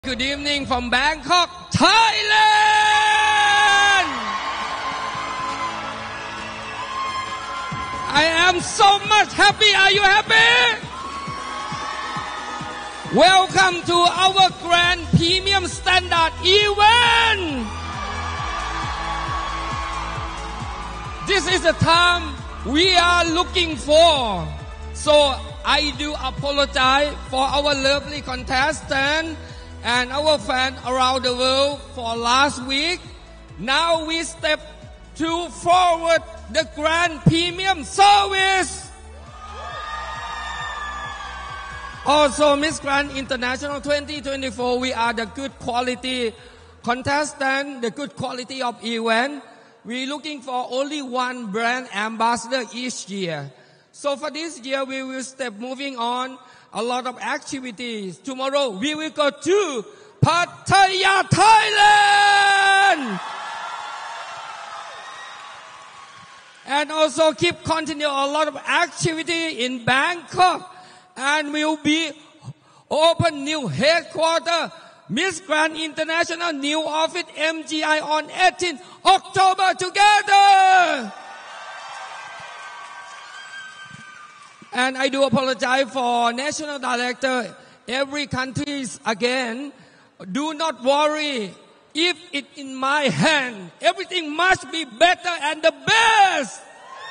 Good evening from Bangkok, Thailand. I am so much happy. Are you happy? Welcome to our Grand Premium Standard event. This is the time we are looking for. So I do apologize for our lovely contestant and our fans around the world for last week. Now we step to forward the Grand Premium Service. Also, Miss Grand International 2024, we are the good quality contestant, the good quality of event. We're looking for only one brand ambassador each year. So for this year, we will step moving on. A lot of activities. Tomorrow we will go to Pattaya, Thailand. And also continue a lot of activity in Bangkok. And we'll be open new headquarters, Miss Grand International new office MGI on 18 October together. And I do apologize for National Director. Every country again, do not worry. If it's in my hand, everything must be better and the best.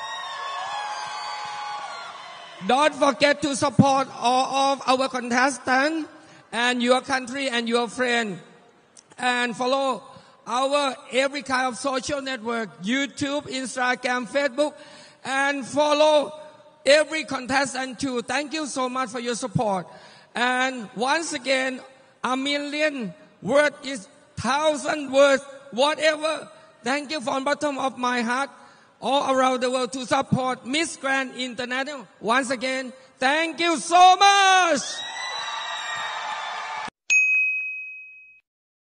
Don't forget to support all of our contestants and your country and your friend. And follow our every kind of social network, YouTube, Instagram, Facebook, and follow every contestant too. Thank you so much for your support. And once again, a million words is 1,000 words, whatever. Thank you from the bottom of my heart, all around the world to support Miss Grand International. Once again, thank you so much.